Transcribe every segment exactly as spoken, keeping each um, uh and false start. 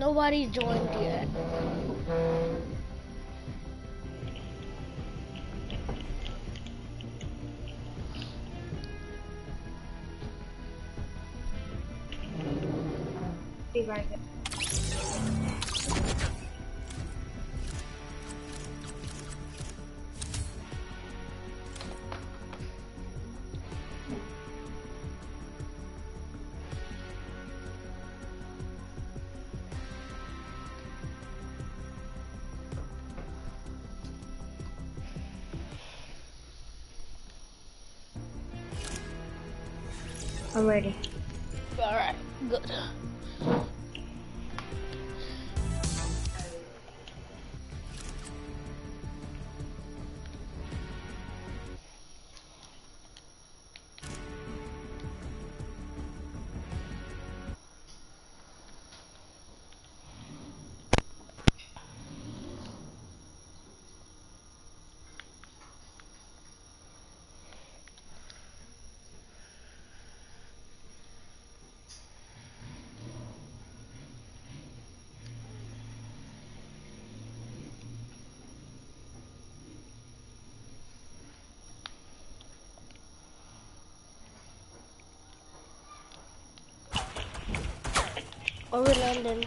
Nobody joined yet. Be right there. I'm ready. Alright, good. Or we landing.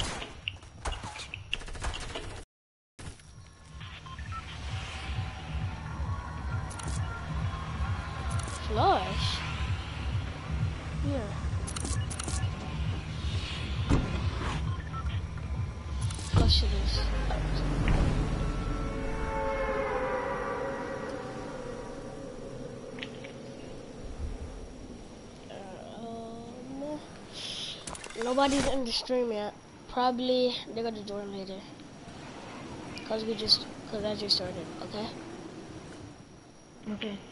Flush? Yeah. Flush it is. Nobody's in the stream yet. Probably they're gonna join later. Cause we just, cause I just started. Okay. Okay.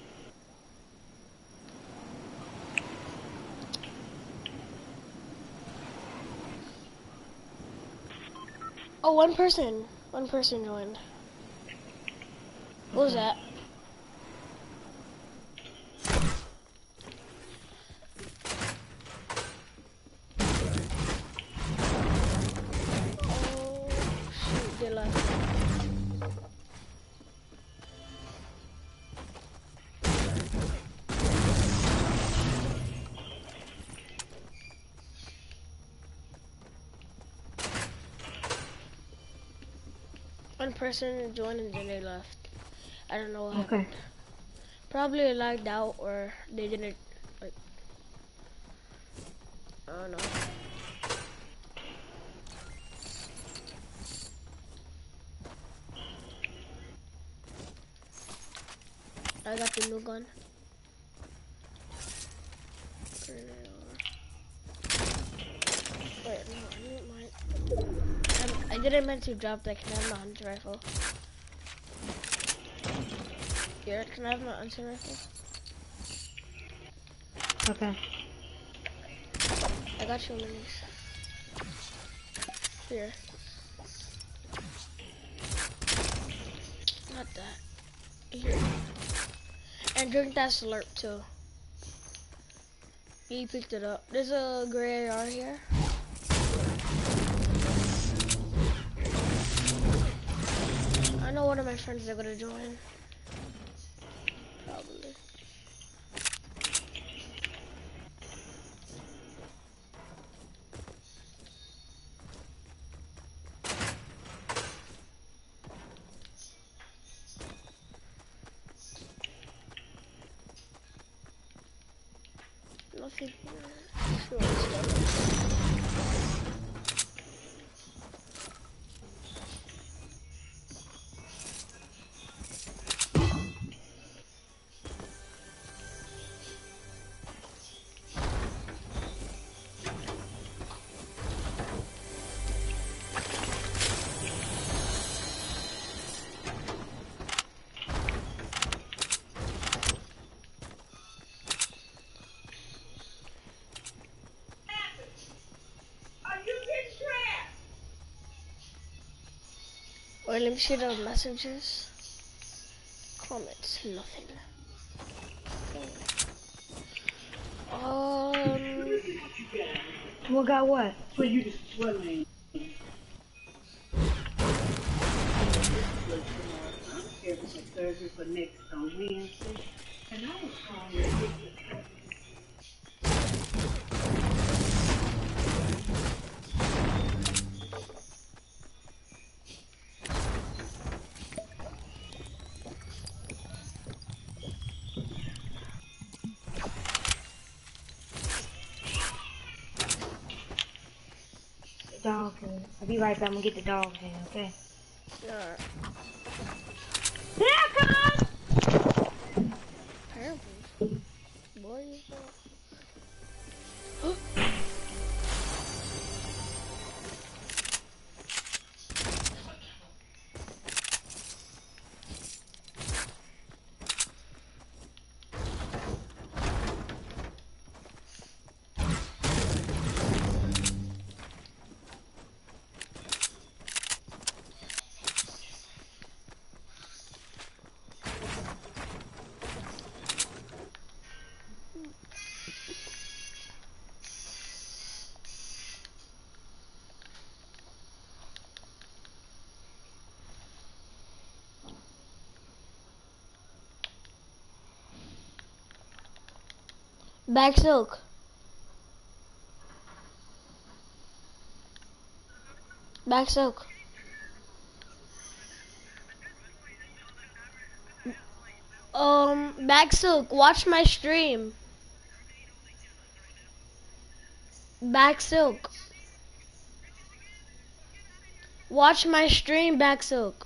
Oh, one person. One person joined. What was that? One person joined and then they left. I don't know what Okay. happened. Probably lagged out or they didn't, like, I don't know. I got the new gun. Wait, no, I didn't mind. I didn't meant to drop that. Can I have my hunting rifle? Here, can I have my hunting rifle? Okay. I got you minis. Here. Not that. Here. And drink that slurp too. You picked it up. There's a gray A R here. I know one of my friends are gonna join. Probably. Nothing here. Sure, it's Wait, let me see the messages. Comments, nothing. Um. What got what? So you just sweating. experiences, and I was trying. Dog food. I'll be right back. I'm gonna get the dog food, okay? Alright. Here it comes! Parables? What is that? Back silk. Back silk. Um, back silk. Watch my stream. Back silk. Watch my stream, back silk.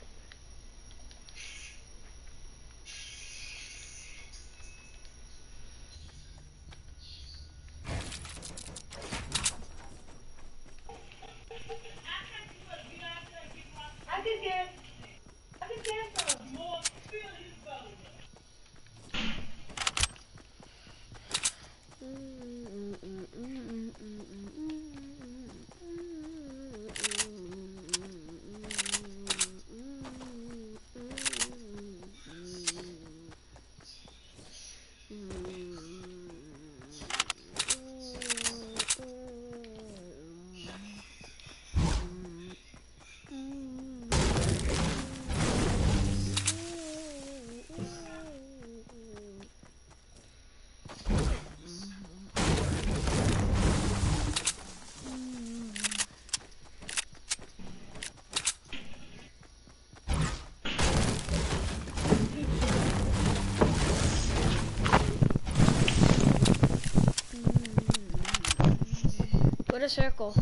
Go to circle.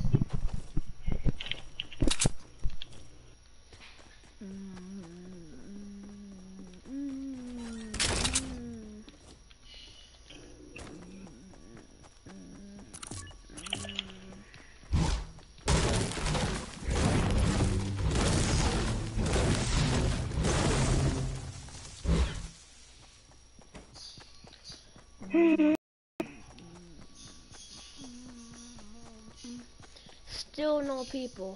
Still no people.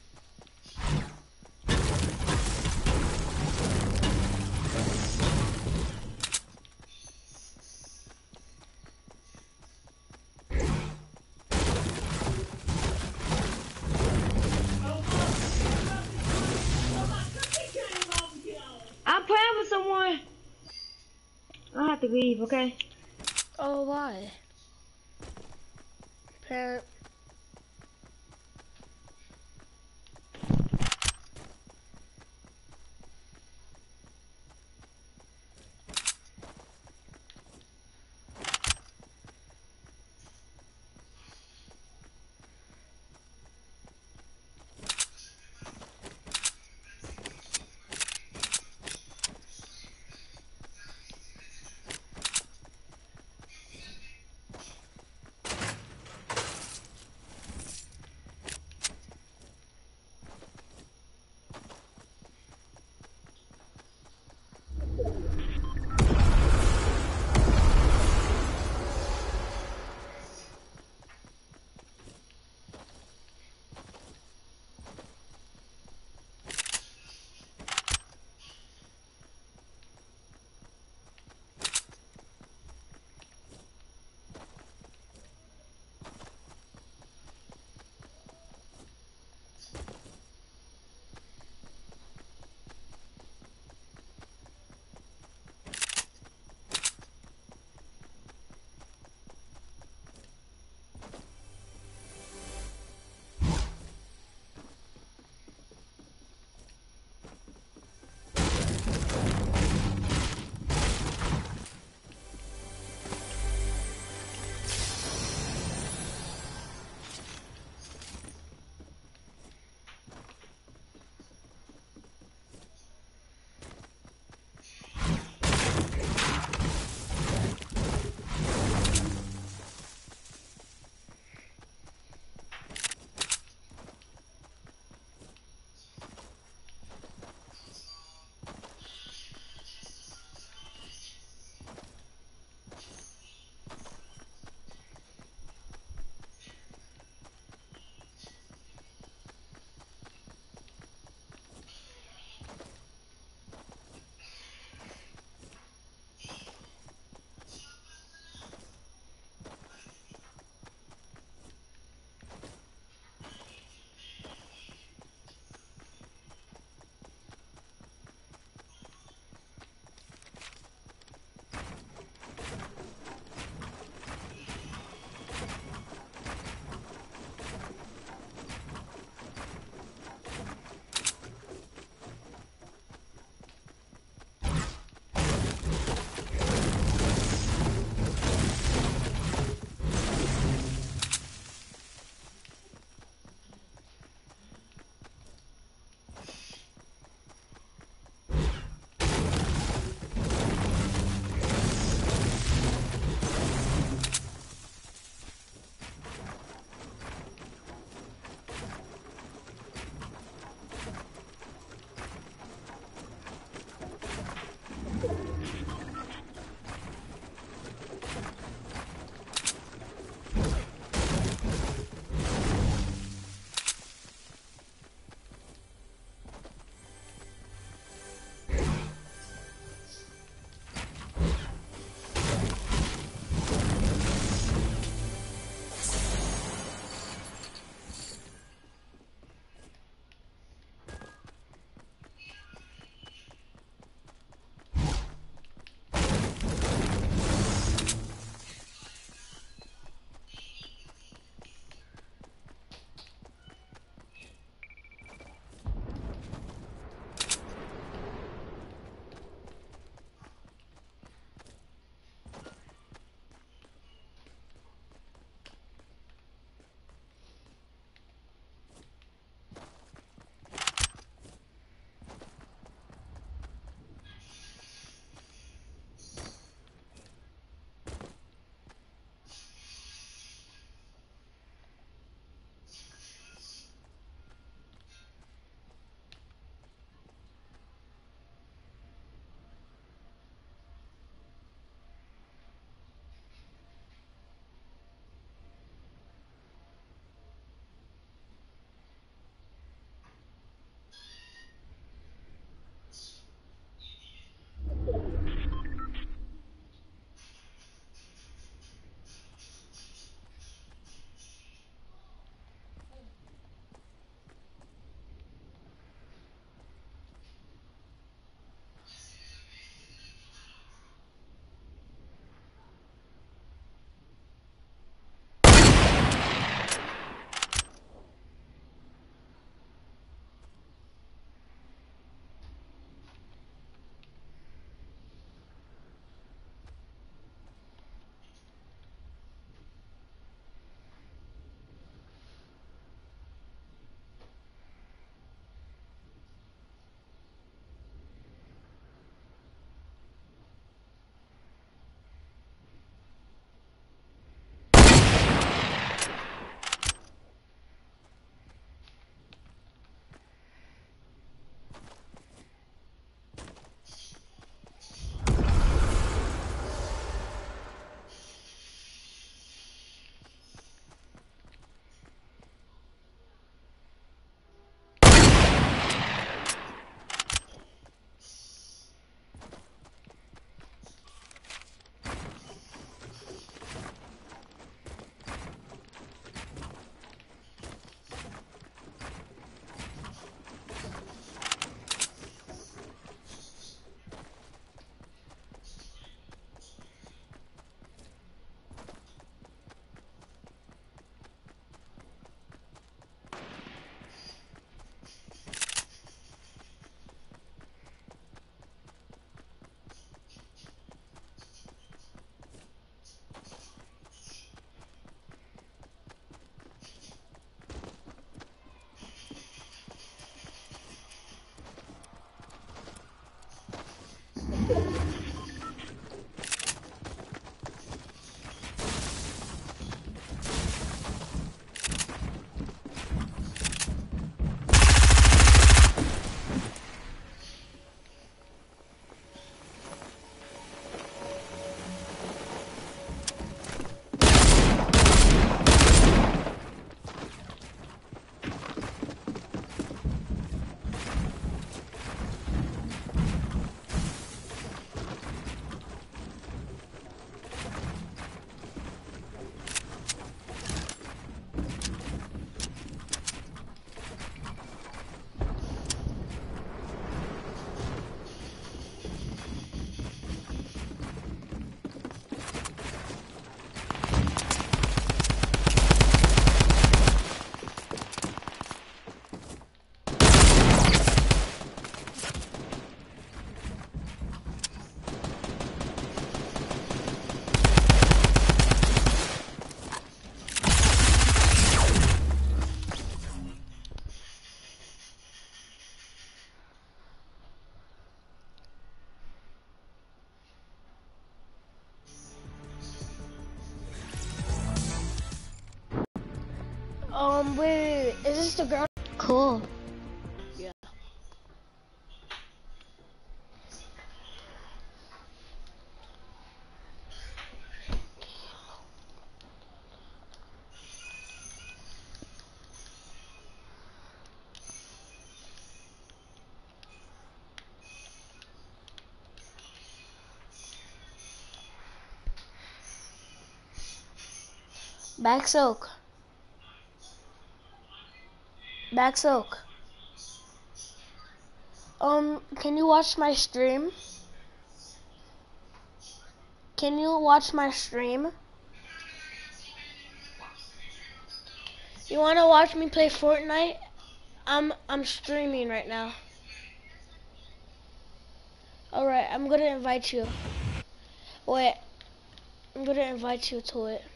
I'm playing with someone. I have to leave, okay? Oh, why? Parent. Um, wait, wait, wait. Is this the girl? Cool. Yeah. Back soak. Back soak. Um, can you watch my stream? Can you watch my stream? You wanna watch me play Fortnite? I'm I'm streaming right now. Alright, I'm gonna invite you. Wait, I'm gonna invite you to it.